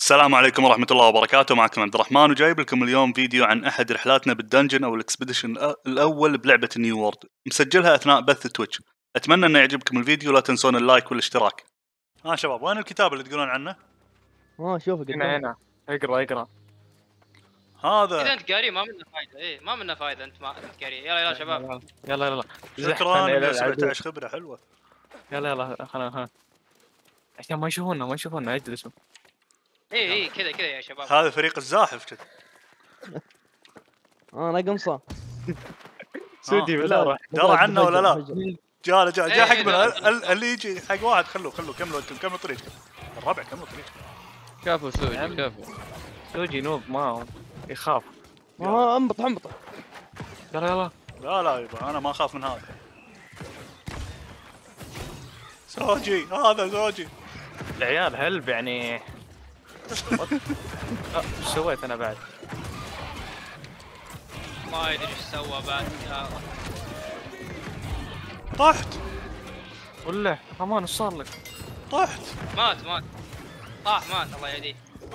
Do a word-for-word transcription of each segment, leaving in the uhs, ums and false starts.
السلام عليكم ورحمة الله وبركاته. معكم عبد الرحمن وجايب لكم اليوم فيديو عن أحد رحلاتنا بالدنجن أو الإكسبيديشن الأول بلعبة نيو وورد، مسجلها أثناء بث تويتش. أتمنى أن يعجبكم الفيديو، لا تنسون اللايك والاشتراك. ها شباب، وين الكتاب اللي تقولون عنه؟ اه شوف هنا هنا اقرا اقرا هذا اذا انت قاري ما منه فايده. ايه ما منه فايده. انت ما انت قاري. يلا يلا شباب، يلا يلا شكرا مية وسبعة عشر خبرة حلوة. يلا يلا خلنا خلنا عشان ما يشوفونا ما يشوفونا اجلسوا. ايه ايه كذا كذا يا شباب. هذا فريق الزاحف كذا. اه انا قمصه سودي بالله راح درى عنه ولا لا؟ جاء جاء جاء إيه، حقنا لا. ال- اللي يجي حق واحد. خلوه خلوه كملوا انتم، كملوا طريق الربع، كملوا طريق. كفو سوجي كفو. سوجي نوب ما يخاف. اه انبط انبط. يلا يلا لا لا يبا، انا ما اخاف من هذا. زوجي هذا زوجي. العيال هلب يعني. أه، ايش سويت انا بعد؟ ما يدري ايش سوى بعد. آه. طحت ولا امان ايش صار لك؟ طحت. مات مات طاح مات الله يهديه.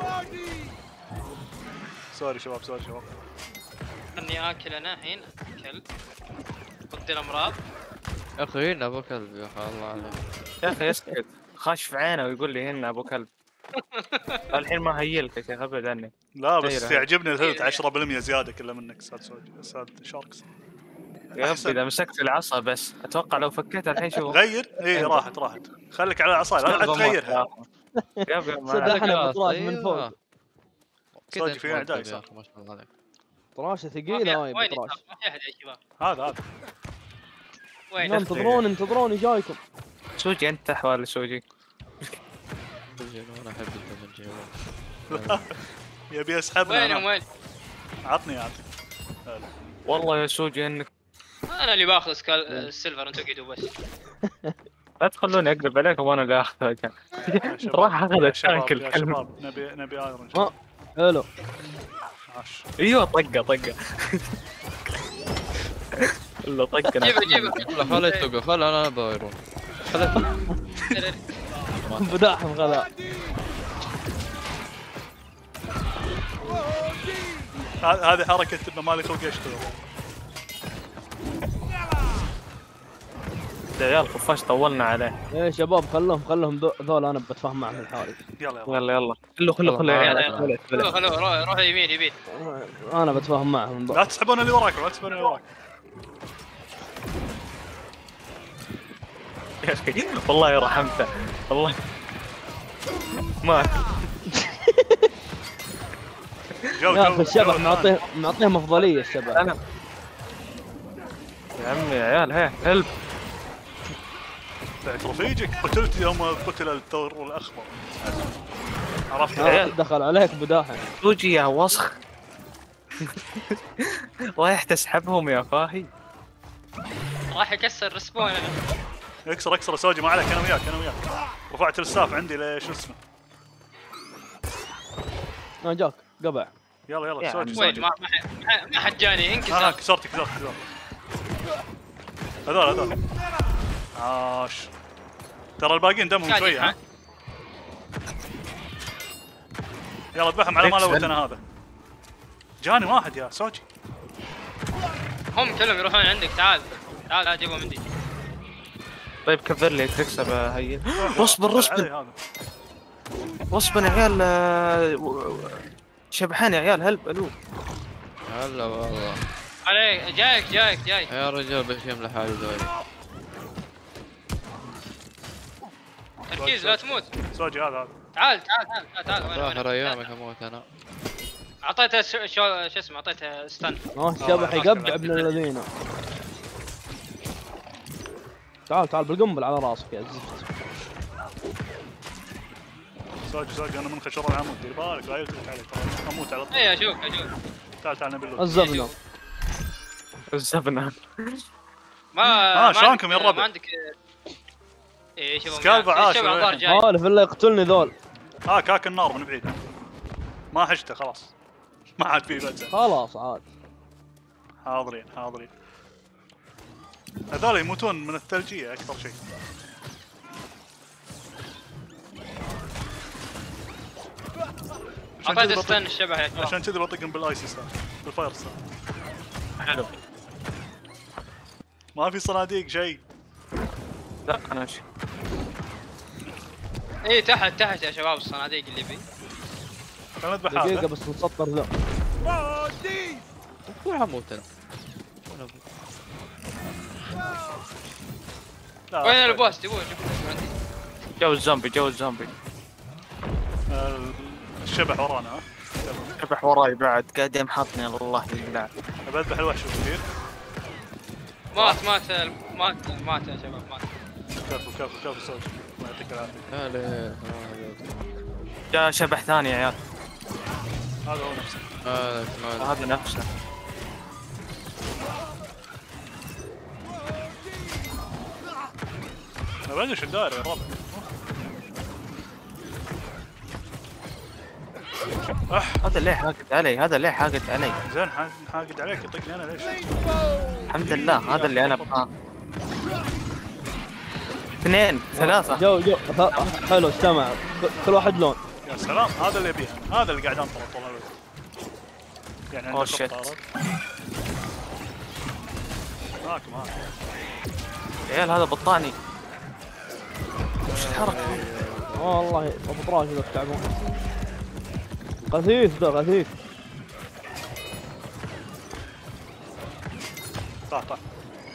سوري شباب سوري شباب. خلني اكل انا الحين. اكل ضد الامراض. يا اخي هنا ابو كلب يا اخي الله عليك. يا اخي اسكت خاش في عينه ويقول لي هنا ابو كلب. الحين ما هيلك يا شيخ ابعد عني. لا بس خير. يعجبني الهيلث خير. عشرة بالمية زياده كله منك استاذ سوجي استاذ شاركس. يا أحسن. ربي اذا مسكت العصا بس اتوقع لو فكيتها الحين شوف. غير اي راحت راحت. خليك على العصايه لا تحد تغيرها. يب يب صدق ما- احنا خلاص، بطراش من أيوة. فوق. كذا صوجي في اعداء يا صار. اخي ما شاء الله عليك. طراشه ما ثقيله في- هاي وين بطراش. ما في احد يا شباب. هذا هذا وين؟ انتظروني انتظروني جايكم. سوجي انت احوال سوجي. سوجي انا احب الدمج. يبي اسحبنا. وينهم أنا. وين؟ عطني عطني. والله يا سوجي انك انا اللي باخذ سكال... السيلفر انتوا قعدوا بس. لا تخلوني اقلب عليكم وانا اللي اخذها كان. يا شباب، راح اخذ يا التانك شباب، يا الكلب. شباب نبي نبي ايرون. اه حلو. عاش. ايوه طقه طقه. الا طقه. جيبه جيبه. لا خليه توقف، خل انا بايرون. خليه بداحم غلا. ه- هذه حركه انه مالي خلق اشتغل. يا عيال خفاش طولنا عليه. يا شباب خلهم خلهم ذو- ذول انا بتفاهم معهم الحالي. يلا يلا. يلا يلا خلوا خلوا خلوا يا يلا، عيال. يلا. خلوا- خلوه خلوا. خلوه روح روح يمين يمين. انا بتفاهم معهم ذول. لا تسحبون اللي وراك، لا تسحبون اللي وراك. يا اخي والله رحمته والله مات. جو يا جو اخي الشبح جو معطيه معطيهم افضليه الشبح. انا يا عمي يا عيال هي هلب. بعت رفيجك قتلت يوم قتل الثور الاخضر. عرفت؟ آه، دخل عليك بداحم. سوجي يا وسخ. رايح تسحبهم يا فاهي. راح يكسر رسبون انا. اكسر اكسر سوجي ما عليك، انا وياك انا وياك. رفعت الستاف عندي ليش اسمه. انا جاك قبع. يلا يلا يا سوجي عم. سوجي. وين؟ ما ما حد- ما حد جاني ها انكسر. كسرت كسرت كسرت. هذول هذول. عاش. ترى الباقيين دمهم قاعد شويه ها. يفعل. يلا اذبحهم على ما إكسل. لوت انا هذا. جاني واحد يا سوجي. هم كلهم يروحون عندك. تعال تعال تعال جيبهم عندي. طيب كفر لي تكسب هي. واصبر اصبر علي هذا. واصبر يا عيال. آه، و- و- شبحان يا عيال هلب الو. هلا والله عليك جايك جايك جايك. يا رجال بشم لحالي ذولي. تركيز لا تموت. سوجي هذا هذا. تعال تعال تعال تعال, تعال. وين- وين- اخر ايامك اموت انا. اعطيته شو شو شو اسمه اعطيته ستان. اه الشبح يقبع ابن الذين. تعال تعال بالقنبل على راسك يا زفت. سوجي سوجي انا من خشور العمود، دير بالك لا يلتفت عليك ترى اموت على طول. اي اشوف اشوف. تعال تعال نبي اللوت. الزبنه. الزبنه. ما آه، ما شلونكم يا عندك- الربع؟ ما عندك. ايه شوف سكالفا عاش شوف ولا الانظار إيه؟ جاي. خالف الا يقتلني ذول. ها كاك النار من بعيد. ما حشته خلاص. ما عاد فيه بس. خلاص عاد. حاضرين حاضرين. هذول يموتون من الثلجيه اكثر شيء. عشان اعطيت كذا ستان بطق الشبح يا شباب. عشان كذا بطقهم بالايس ستار بالفاير ستار. حلو. ما في صناديق شيء. لا انا ش... اي تحت تحت يا شباب الصناديق اللي بي. خلينا نذبح دقيقة هذا. بس نسطر ذا. وين حموت انا؟ لا، وين أخطأ. البوس تبوه شوف عندي. جو الزومبي جو الزومبي. آه، الشبح ورانا ها. شبح وراي بعد قاعد يمحطني الله يلعن. ابى اذبح الوحش الكبير. مات مات مات مات يا شباب مات. كفو كفو كفو سوي. الله يعطيك العافيه. لا لا جاء شبح ثاني يا عيال. هذا هو نفسه. مالك مالك. هذا نفسه. انا بعد ايش الدائره يا رب. هذا ليه حاقد علي هذا ليه حاقد علي. زين حاق- حاقد عليك يطقني انا ليش؟ الحمد لله هذا اللي انا ابغاه. اثنين ثلاثة. جو جو ه- حلو استمع كل واحد لون. يا سلام هذا اللي ابيه أنا. هذا اللي قاعد انطر طول الوقت. يعني أوه، عندك شيت. طارات. معك معك. يا عيال هذا بطاني. وش الحركة؟ اه والله ابو طراش ذا التعبان. غثيث ذا غثيث. طاح طاح.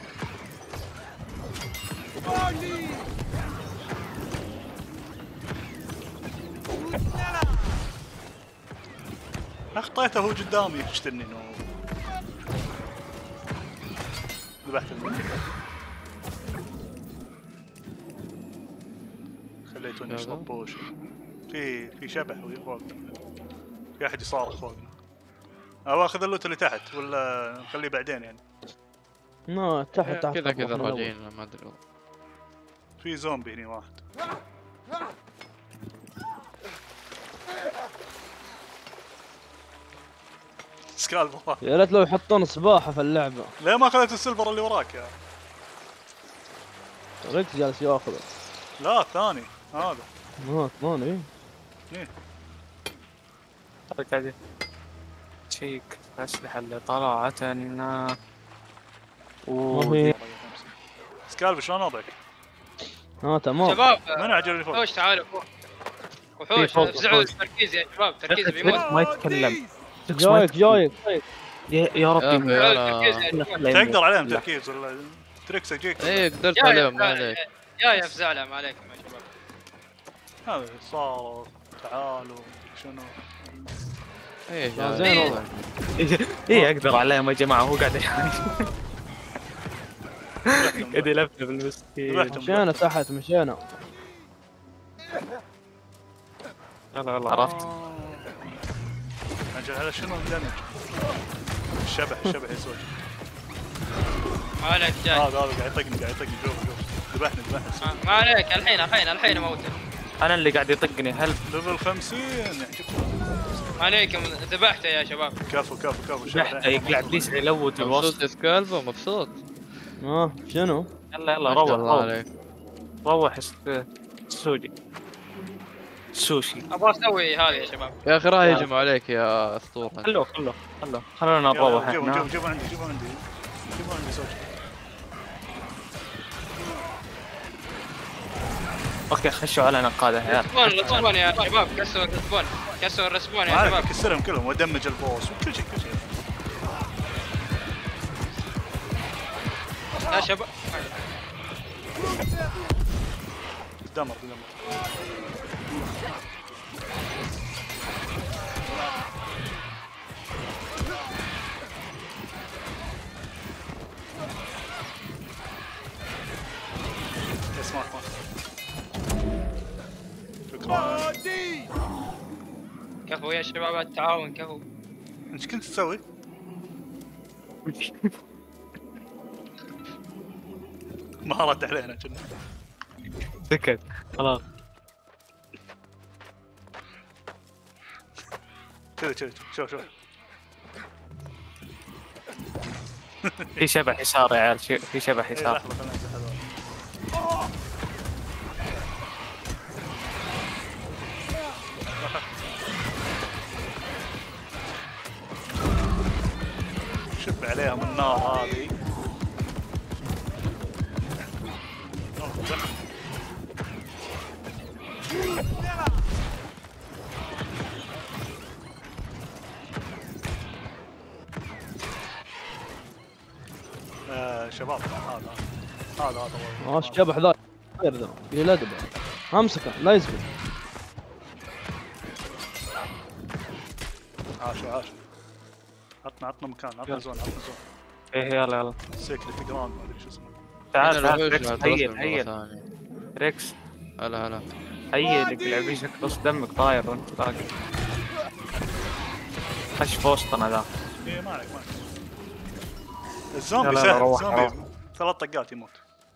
اخطيته هو قدامي يشتني نو. ذبحت الملك. خليته يلا. يشرب بوش. في في شبح فوقنا. في احد يصارخ فوقنا. او اخذ اللوت اللي تحت ولا نخليه بعدين يعني. ما تحت تحت كذا كذا من الأول. راجعين ما ادري والله. في زومبي هنا واحد. سكالبر. يا ريت لو يحطون سباحة في اللعبة. ليه ما اخذت السيلفر اللي وراك يا؟ ريكس جالس ياخذه. لا الثاني هذا. اه ثمانية. ايه قاعد تشيك الأسلحة اللي طلعت لنا. ما في. سكالب شلون وضعك؟ اه تمام. شباب من عجل فوق؟ وحوش تعالوا فوق. في وحوش فوق، افزعوا فوق. تركيز يا شباب تركيز بيموت. ما يتكلم. جايك جايك جايك. يا يا يا ربي. أخي تركيز انا يا شباب. تقدر عليهم تركيز ولا تريكس يجيك؟ ايه قدرت يا يا عليهم ما فزعلة، عليك. يا يا فزعلة ما عليكم يا شباب. هذا صار تعالوا شنو؟ ايه لا، يا زين زين والله. ايه اقدر عليهم يا جماعة هو قاعد يحاول. قاعد يلفلف المسكين. ذبحتهم. مشينا تحت مشينا. يلا يلا عرفت. آه. اجل هذا شنو الدمج؟ الشبح الشبح يسوي. ما عليك جاي. هذا هذا قاعد يطقني قاعد يطقني شوف شوف. ذبحني ذبحني. ما- ما عليك الحين الحين الحين اموته. انا اللي قاعد يطقني هل ليفل خمسين يعجبك. ما عليكم ذبحته يا شباب. كفو كفو كفو الشبح. بحته يقلع بليس يلوت مبسوط الوسط. يا سكالبو مبسوط. اه شنو؟ يلا يلا ما روح شاء الله روح عليك. روح الس- السوشي السوشي. ابغى اسوي هذه يا شباب. يا اخي راح يهجم عليك يا اسطوره. خلوه خلوه خلوه خلونا نروح جيبوا احنا. جيبوا جيبوا عندي جيبوا عندي جيبوا عندي سوشي. اوكي خشوا على نقاده يا عيال. رسبون رسبون يا شباب كسروا الرسبون كسروا الرسبون ما يا عليك شباب. اكسرهم كلهم وادمج البوس وكل شيء كل شيء. يا شباب دمر دمر. اسمع اسمع. شكرا. كفو يا شباب التعاون كفو. ايش كنت تسوي؟ ما رد علينا كنا. سكت خلاص. كذا كذا شوف شوف. في شبح يسار يا عيال شي- في شبح إيه، يسار. لحظة خلنا نمسح هذول. عليهم النار هذه. آه شباب هذا هذا هذا اه الشبح ذا غير ذا يلدبه. امسكه لا يسكت. عاش عاش. عطنا عطنا مكان، عطنا زون، عطنا زون. ايه يلا يلا سيكريت جراوند ما ادري شو اسمه. تعال أنا تعال الوحوش ريكس راح هيل ترسل مرة هيل ثانية. ريكس هلا هلا. هيلك لعبيشك بس دمك طاير وانت باقي. خش في وسطنا ذا. ايه ما عليك ما عليك. الزومبي يلا، سهل، روح، الزومبي روح. ثلاث طقات يموت.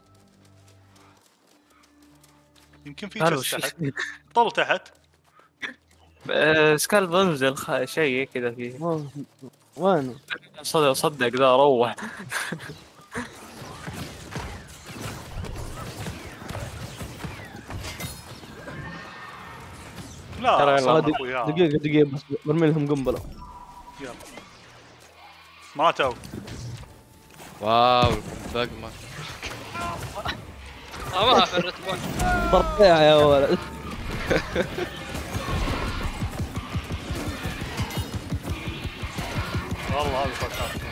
يمكن في قالوا جس شي- تحت. طل تحت. آه، سكالب انزل خ- شيء كذا فيه. ما- وين؟ صدق صدق ذا روح. لا ترى يلا. صار دق- أخويا. دقيقة دقيقة بس برمي لهم قنبلة. يلا ماتوا. واو بقمة. آه، ما فرت بون. طرقيها يا ولد. والله هذا فكرت.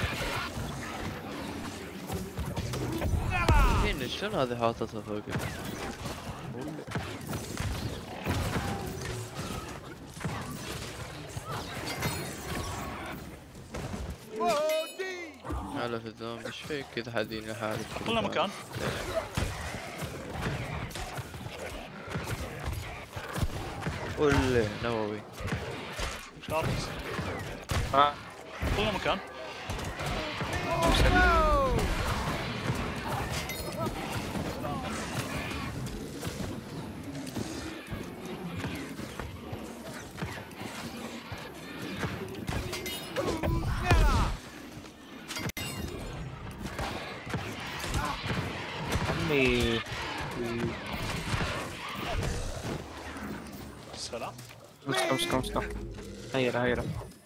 مين شنو هذه حاطتها فوق؟ هلا في الزومبي ايش فيك كذا حدين لحالك؟ حط لنا مكان. قول نووي. شاربس. ها حط لنا مكان. عمي سلام. مسكه مسكه مسكه. هيلا هيلا.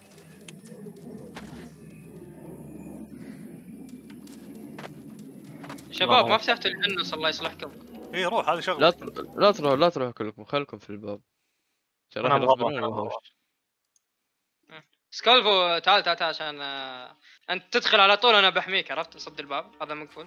شباب ما فتحتوا الجنس الله يصلحكم. ايه روح هذه لا شغله. تر... لا تروحوا لا تروحوا كلكم خلكم في الباب. ترى راح أنا يغصبون مغمض. الوحوش. سكالفو تعال تعال تعال عشان آه، انت تدخل على طول انا بحميك، عرفت؟ صد الباب هذا مقفول.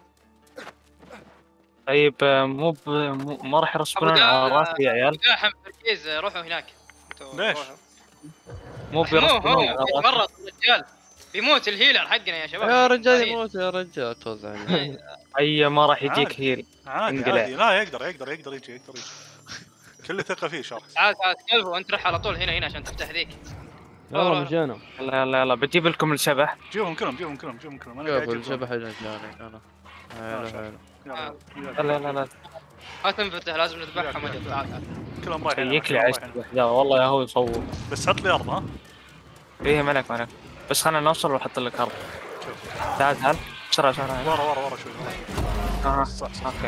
طيب آه، مو ب... مو ما راح يرسبون أبو على دا- راسي يا عيال. داحم تركيز، آه، روحوا هناك. انتوا ليش؟ روحوا. مو مو بيرسبون هو على راسي. يتمرض الرجال، بيموت الهيلر حقنا يا شباب. يا رجال طيب. يموت يا رجال توزع عليه. اي ما راح يجيك عادي. هيل. عادي انقلع. عادي لا يقدر يقدر يقدر يجي يقدر يجي. كل ثقه فيه شخص. تعال تعال سكالفو انت روح على طول هنا هنا عشان تفتح ذيك. يلا مجانا. يلا يلا يلا بجيب لكم الشبح. جيبهم كلهم جيبهم كلهم جيبهم كلهم انا قاعد شوفوا اجيب الشبح اللي جاني انا. هلا هلا. يلا، يلا. يلا يلا لا ما تنفتح لازم نذبحهم. أجل. تعال تعال. كلهم رايحين شيك لي كلهم عشت رايحين. وحده والله يا هو يصور. بس حط لي ارض ها. ايه ملك ملك بس خلينا نوصل واحط لك ارض. تعال تعال بسرعه بسرعه. ورا ورا ورا شوي. اه صح صح. اوكي.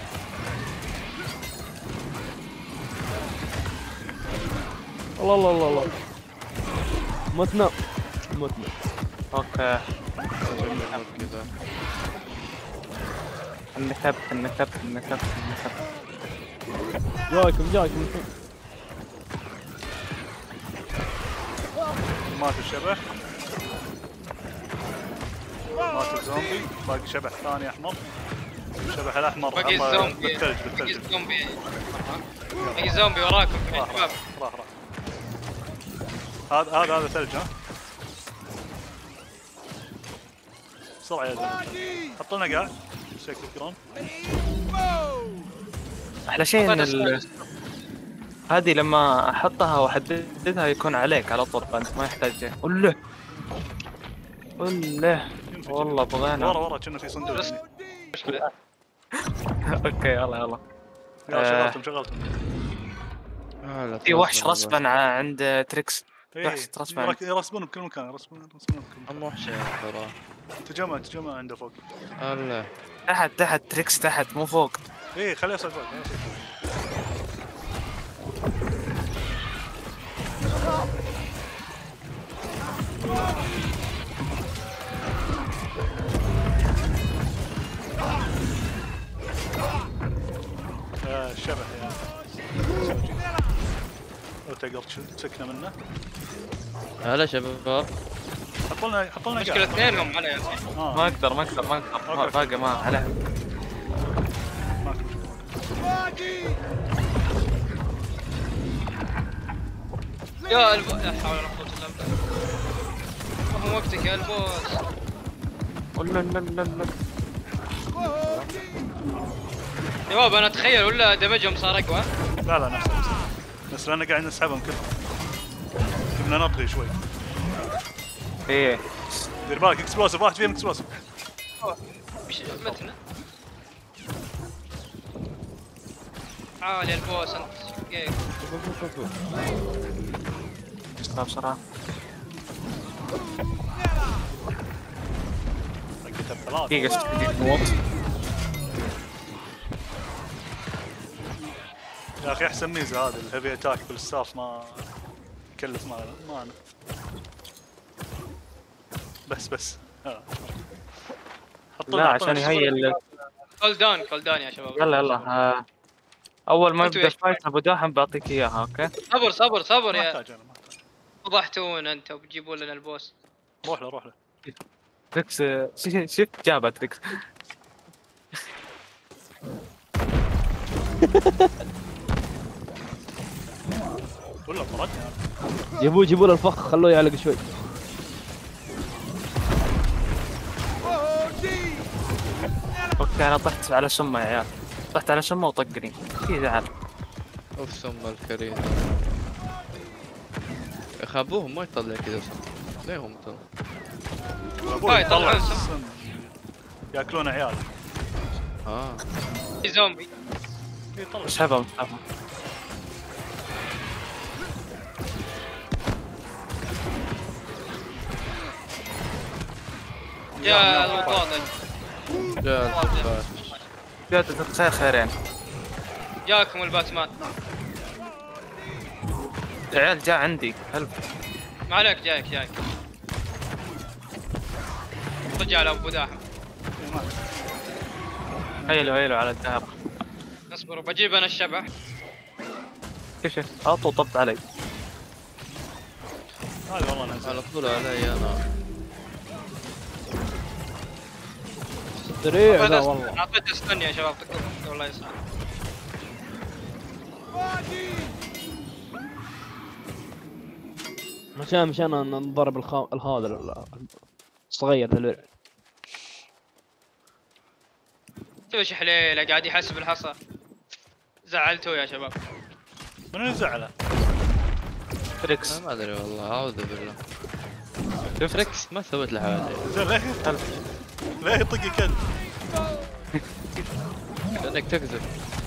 الله الله الله الله. متنا متنا. اوكي كذا. النكب النكب النكب النكب. جايكم جايكم. مات الشبح. مات الزومبي. باقي شبح ثاني احمر. الشبح الاحمر باقي أما الزومبي بالثلج باقي بالثلج. الزومبي باقي الزومبي وراكم يا راح شباب. راح راح راح. هذا هذا هذا ثلج ها. بسرعه يا زلمه. حط لنا قاع. شكل جرون. احلى شيء ان ال... هذه لما احطها واحددها يكون عليك على طول فانت ما يحتاج. قول له قول له والله بغينا. ورا ورا كنا في صندوق. اوكي يلا يلا. يلا شغلتهم شغلتهم. هلا في وحش توصل رسبا ع- عند تريكس. إيه، وحش رسبا. يرك- يرسبون بكل مكان يرسبون يرسبون بكل مكان. هم وحشين ترى. تجمع تجمع عنده فوق. هلا. تحت تحت تريكس تحت مو فوق. ايه خليه يصعد فوق خليه يصعد فوق. تفكنا منه. هلا شباب. حطوا لنا حطوا لنا مشكلة اثنينهم على ياسين. آه. ما اقدر ما اقدر ما اقدر باقي ما عليه. ماكو يا البو لا حول ولا قوة الا بالله. ما هو وقتك يا البوس. ولا لا لا لا شباب انا اتخيل ولا دمجهم صار اقوى. لا لا نفس بس لان قاعد نسحبهم كلهم. كنا نطغي شوي. ايه دير بالك اكسبلوسيف واحد فيهم اكسبلوسيف. مش متنا. عالي البوس انت. كيف؟ لا بصراحة رقيتها بثلاث. دقيقة دقيقة موت. يا اخي احسن ميزه هذه الهيفي اتاك بالستاف ما يكلف ما ما أنا. بس بس ها. حطوا لا لنا- عشان حطوا لنا يهيئ ال- كول داون كول داون يا شباب. يلا يلا آه، اول ما أنتوا يبدا إيش؟ الفايت ابو داحم بعطيك اياها. اوكي صبر صبر صبر ما يا يحتاج انا ما يحتاج. فضحتونا انت وبتجيبوا لنا البوس. روح له روح له. تريكس آه، ش- شفت جابها تريكس. ولا طردني انا. جيبوه جيبوا له الفخ خلوه يعلق شوي. اوكي انا طحت على شمه يا عيال، طحت على شمه وطقني في زعل. اوف سم الكريم. يا اخي ابوهم ما يطلع كذا صح. ليهم ترى. ابوي هاي طلع طلع السم. السم. ياكلون عيال. اه في زومبي. يطلع. اسحبها اسحبها. يا الوطاطة. جاء الخفاش. جاتك خير خيرين. جاكم الباتمان. العيال جاء عندي هلب. ما عليك جايك جايك. رجع على ابو داحم. هيلو هيلو على الذهب. اصبروا بجيب انا الشبح. كيف شفت اطو طبت علي. هذا والله نزل. على طول علي انا. سريع لا والله. اعطيته استني يا شباب تقول والله يسعد. عشان مشان نضرب الخا... الهذا ال- الصغير ذا الورع. تبي حليله قاعد يحسب الحصى. زعلتوه يا شباب. من اللي زعله؟ تريكس أنا ما ادري والله اعوذ بالله. شفت ريكس ما سويت له حاجه. زين ليه ليه يطق كذب؟ لانك تكذب.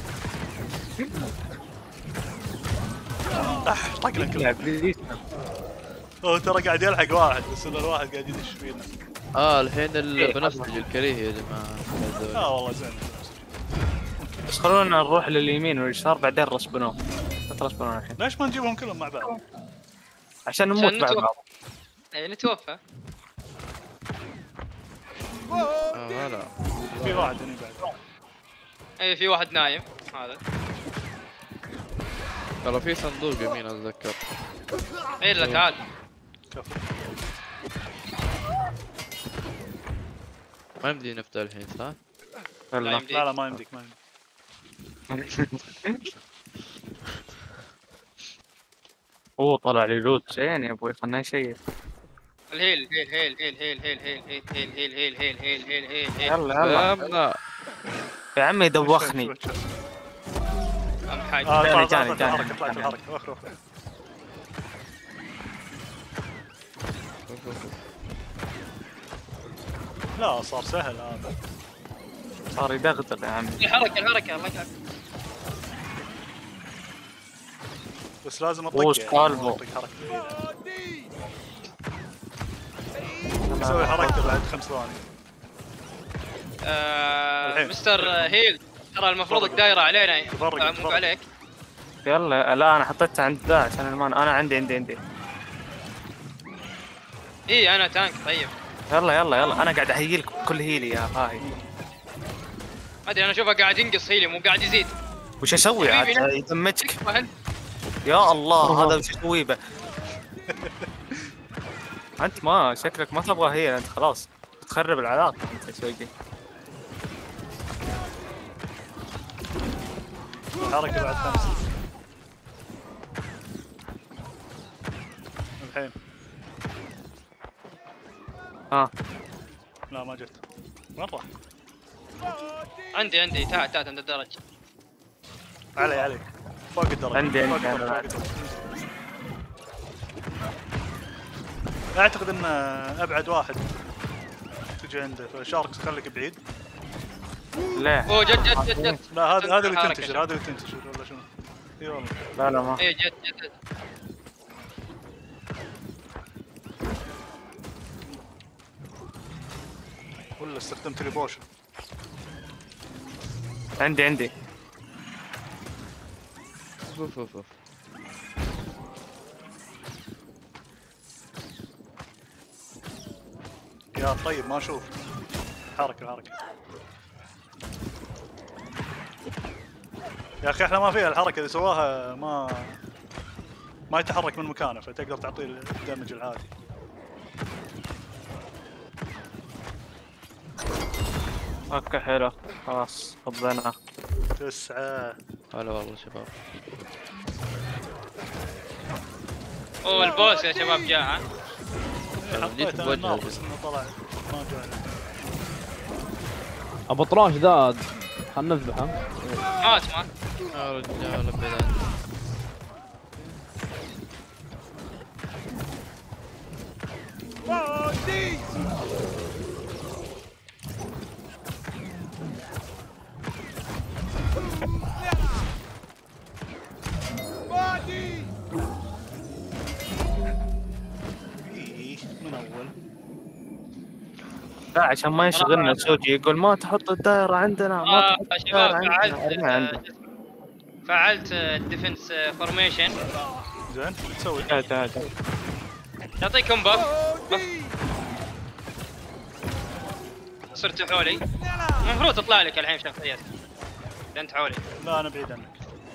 اح طق له كله. لعب ليش هو ترى قاعد يلحق واحد بس انه الواحد قاعد يدش فينا. اه الحين البنفسجي الكريه يا جماعه. اه والله زين. بس خلونا نروح لليمين واليسار بعدين رسبنوه. لا ترسبنون الحين ليش ما نجيبهم كلهم مع بعض؟ عشان نموت عشان مع نتوقف. بعض. اي نتوفى. اه لا في واحد هنا بعد. اي في واحد نايم هذا. ترى في صندوق يمين اتذكر. اي لا تعال. كفو. ما يمدي نفتح الحين صح؟ لا يلا يمديك. لا لا ما يمديك ما يمديك. اوه طلع لي لوت زين يا ابوي خلنا نشيك. الهيل هيل هيل هيل هيل هيل هيل هيل هيل هيل هيل هيل هيل هيل هيل هيل يلا يلا لا يا عمي دوخني. أهم حاجة. اه جاني- طلع جاني- طلع جاني. الحركه طلعت الحركه اخر اخر. لا صار سهل هذا. صار يدغدغ يا عمي. الحركة الحركة الله يكفيك. بس لازم وش اطق قلبه؟ اطق حركه ثقيله. اسوي حركته بعد خمس ثواني. آه، الحين. مستر هيل ترى المفروض الدايرة علينا تفرق، آه، مو تفرق. عليك. يلا لا انا حطيتها عند ذا عشان المان. انا عندي عندي عندي اي انا تانك طيب. يلا يلا يلا انا قاعد اهيلك بكل هيلي يا هاي. ما ادري انا اشوفه قاعد ينقص هيلي مو قاعد يزيد. وش اسوي حبيبي عاد لا. يدمجك؟ وهل يا الله هذا وش اسوي به؟ انت ما شكلك ما تبغى هي، انت خلاص تخرب العلاقه انت شوي. حركة بعد خمسة الحين. ها لا ما جت. وين راح؟ عندي عندي تحت تحت عند الدرج. علي علي فوق الدرج. عندي فوق عندي الدرج، أنا فوق الدرج. اعتقد ان ابعد واحد تجي عنده، فشارك خليك بعيد. لا اوه جت جت جت جت. لا هذا هذا اللي حركة تنتشر، شوف. هذا اللي تنتشر ولا شنو؟ اي والله. لا لا ما ايه جت جت جت. ولا استخدمت لي بوشن. عندي عندي. اوف اوف اوف. يا طيب ما اشوف. حركة حركة. يا اخي احنا ما فيها الحركة اللي سواها، ما ما يتحرك من مكانه، فتقدر تعطيه الدمج العادي. اوكي حلو خلاص فضينا. تسعة. هلا والله شباب. اوه البوس يا شباب جاء ها. حطيت انا النار بس انه طلع ما جاء. ابو طراش ذا خلنا نذبحه. مات مات. يا رجال ابعد عني. ايه من اول. لا عشان ما يشغلنا سوجي يقول ما تحط الدائرة عندنا ما آه تحط شباب الدائرة عندنا. فعلت أرمي عندنا. فعلت الديفنس فورميشن. زين شو تسوي؟ تعال تعال تعال. يعطيكم بف بف. صرت حولي. المفروض تطلع لك الحين شخصيات. انت حولي. لا انا بعيد عنك.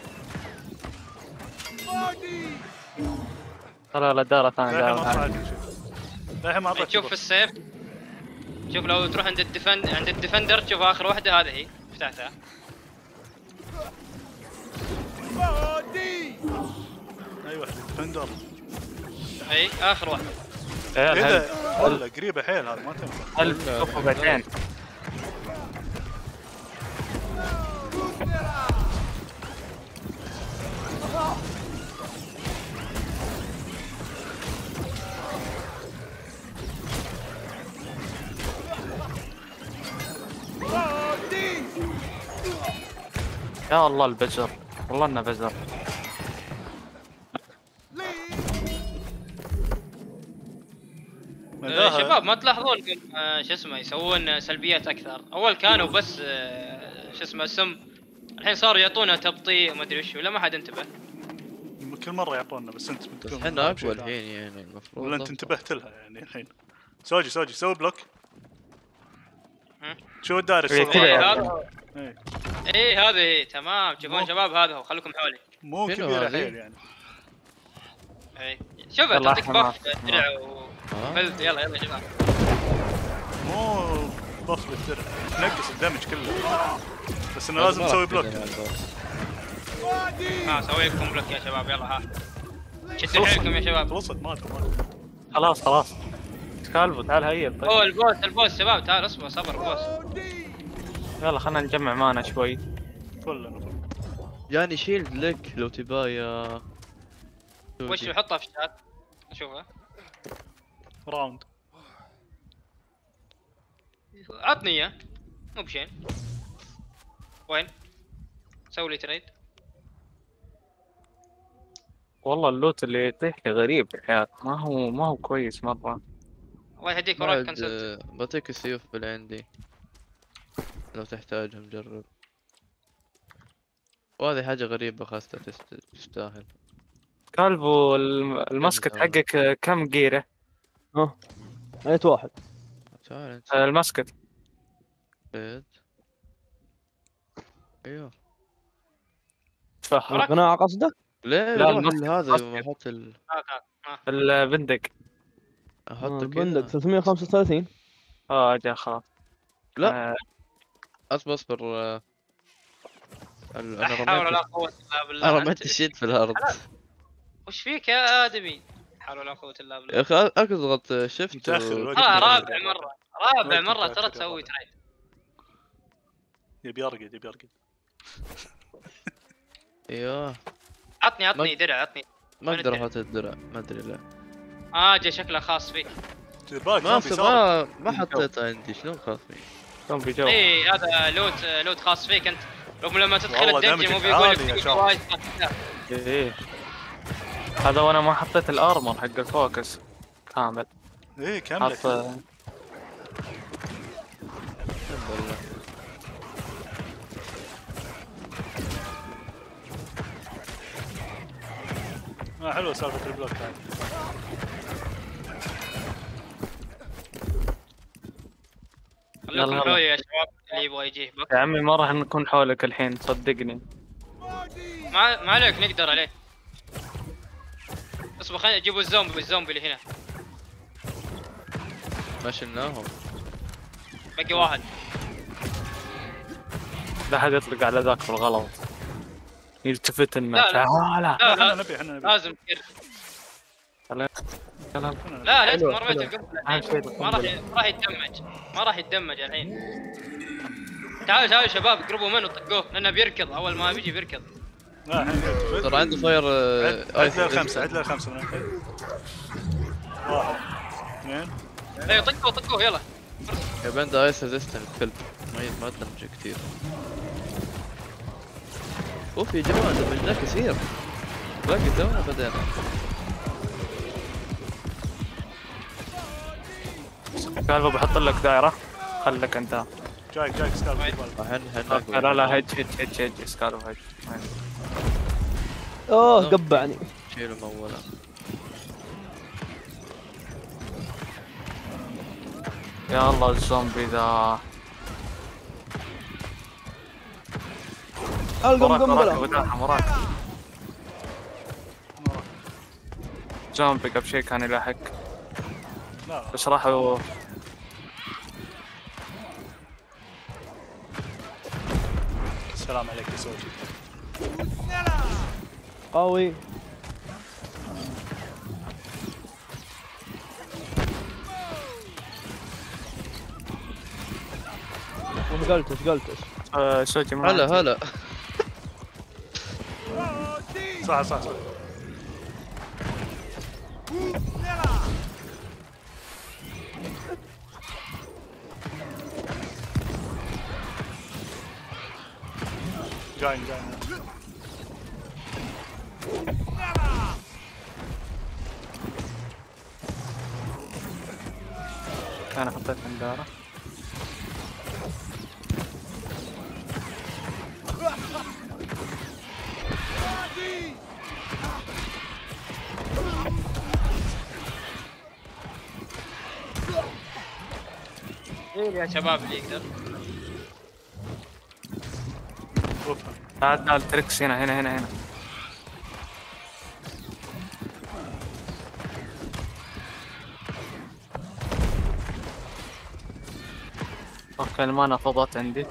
ترى لا دارة ثانية للحين ما دارة طلعت ثانية. لي شيء. للحين ما اعطيت تشوف في السيف. شوف لو تروح عند الديفند عند الديفندر تشوف اخر واحده هذه هي فتحتها. اي واحد ديفندر. اي اخر واحده. عيال هل اذا والله قريبه حيل هذا ما تنفع. هل شوفوا بعدين. يا الله البزر والله انه بزر. آه، شباب ما تلاحظون انهم آه، شو اسمه يسوون سلبيات اكثر. اول كانوا بس آه، شو اسمه سم. الحين صاروا يعطونا تبطيء وما ادري وش ولا ما حد انتبه. كل مره يعطونا بس انت بس بتكون احنا ملاحظ شيء اقوى ثاني. الحين يعني المفروض. ولا انت أفضل. انتبهت لها يعني الحين. سوجي سوجي سوي بلوك. هم؟ شو الدائرة إيه، الصغيرة؟ كذا اي يعني. هذا إيه. اي هذه هي تمام. تشوفون مو- شباب هذا هو خليكم حولي. مو شنو كبيرة هذه؟ حيل يعني. اي شوف يلا تعطيك إحنا بف درع وفلت. يلا يلا شباب. مو بف بالدرع، تنقص الدمج كله. بس انه هذا لازم ما تسوي راح بلوك. تفيدني مع البوس. ها اسوي لكم بلوك يا شباب. يلا ها شدوا حيلكم يا شباب. خلصت ماتوا ماتوا. خلاص خلاص كالبو تعال هيا طيب. اوه البوس البوس شباب تعال اصبر صبر بوس. يلا خلنا نجمع مانا شوي. فل انا فل. جاني شيلد لك لو تباه يا وش سوجي. يحطها في الشات اشوفها. راوند. عطني اياه مو بشين. وين؟ سوي لي تريد. والله اللوت اللي يطيح لي غريب يا حياة. ما هو ما هو كويس مرة. الله يهديك وراك بعد كنسلت. آه، بعطيك السيوف اللي عندي لو تحتاجهم جرب. وهذه حاجة غريبة خاصة تست- تستاهل. كالبو الم- المسكت هذا. حقك كم جيرة؟ ها ايت واحد. تعال انت آه، المسكت بيت. ايوه تفهم. وراك. القناع قصدك؟ ليه لا، روح المص- ال- هذا المص- احط ال... هاك هاك ها. البندق. آه، احطه البندق كذا. ثلاثمية وخمسة وثلاثين. اه اجي خلاص. لا آه، اصبر اصبر آه، ال- لا انا حول ولا رميت قوة الا بالله. انا أنت رميت إيش- الشيت في الارض. وش فيك يا ادمي؟ لا حول ولا قوة الا بالله. يا اخي اضغط شفت متاخر الوقت. اه متأخر. رابع مرة، رابع وقت مرة متأخر ترى يا تسوي رابع. ترايد. يبي يرقد يبي يرقد. ايوه عطني عطني ما- درع عطني. ما وين اقدر الدرع؟ احط الدرع ما ادري ليه. اه جا شكله خاص فيك. دير بالك ما زومبي في صار. ما ما حطيته عندي شلون خاف مني. زومبي جو. اي هذا لوت لوت خاص فيك انت. رغم لما تدخل والله الدنجن مو دمجك بيقول عالي يا لك شباب. وايد. ايه هذا وانا ما حطيت الارمر حق الفوكس كامل. ايه كملت. حط الحمد لله. آه حلوه سالفه البلوك هاي. خليكم يلا. حولي يا شباب اللي يبغى يجيه بك. يا عمي ما راح نكون حولك الحين صدقني. ما ما عليك نقدر عليه. اصبر خلينا نجيبوا الزومبي الزومبي اللي هنا. ما شلناهم. باقي واحد. لا حد يطلق على ذاك بالغلط. يلتفت لنا لا، لا. تعال. لا لا لا احنا نبي احنا نبي. لازم كذا. يلا. إحنا نبي. لا لا حلو، ما رميت حلو. القنبله أهم الحين. شيء ما راح القنبلة. ما راح يتدمج ما راح يتدمج الحين. تعالوا تعالوا شباب قربوا منه طقوه لانه بيركض اول ما بيجي بيركض. لا الحين يلتفت. ترى عنده فاير آه، عد آيس عد للخمسه عد ريزيستنت. للخمسه من الحين. واحد اثنين. ايوه طقوه طقوه يلا. يبقى عنده ايس ريزيستنت الكلب. ما ي- ما تدمج كثير. اوف يا جماعه دمجناه كثير. باقي تونا بدينا. قالوا بحط لك دائرة. خلك انت. جايك جايك سكال دير بالك. الحين أوكي، الحين لا لا هج هج هج هج سكالو هج. اوه قبعني. شيلهم اولا. يا الله الزومبي ذا. القم وراك وراك قنبله. بداحم وراك. زومبي قبل شيء كان يلاحق لا بس راحوا. السلام عليك يا سوجي. قوي. وش قلت وش قلت وش؟ آه، سوجي ما هلا هلا. صح صح صح. جاين جاين. انا حطيت الدائرة. يا شباب اللي يقدر. وفها. تعال تعال تركس هنا هنا هنا هنا. اوكي المانا فضت عندي.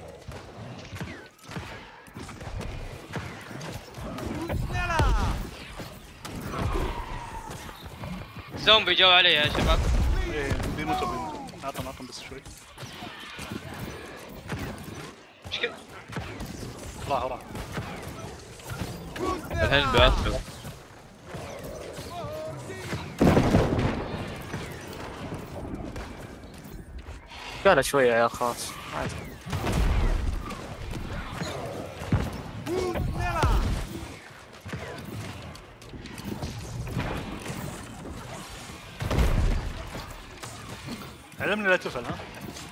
زومبي جو علي يا شباب. ايه بيموتوا بيموتوا. عطهم عطهم بس شوي. ايش كذا؟ راح راح. الحين بعثهم. قال شوية يا خاص. عادي. علمني لا تفل ها.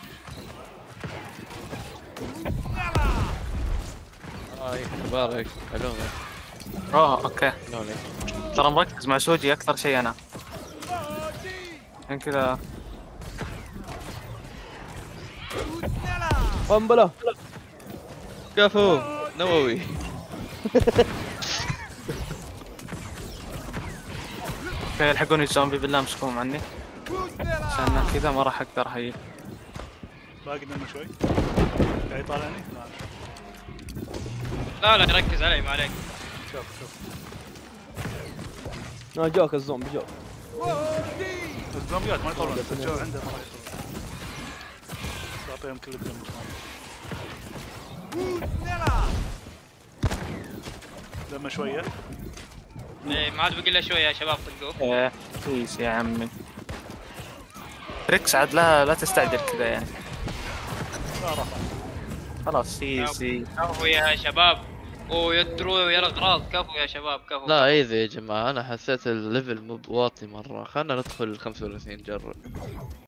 هاي مبارك علومك. اوه اوكي. علومك. ترى مركز مع سوجي اكثر شيء انا. عشان كذا. قنبله. كفو نووي. اوكي يلحقوني الزومبي بالله امسكوهم عني عشان كذا ما راح اقدر هيل. باقي لنا شوي. قاعد يطالعني؟ لا لا لا ركز علي ما عليك. شوف شوف لا جوك الزومبي جوك. الزومبيات ما يطولون بس جو عنده ما يطولون. اعطيهم كل الدم. لما شويه. إيه ما عاد بقي له شويه يا شباب طقوه. ايه بليز يا عمي ريكس عاد لا لا تستعجل كذا يعني. لا راح خلاص ايزي. كفو يا شباب. اوه يدرو يا الاغراض كفو يا شباب كفو. لا ايزي يا جماعة، انا حسيت الليفل مو بواطي مرة، خلنا ندخل خمسة وثلاثين نجرب.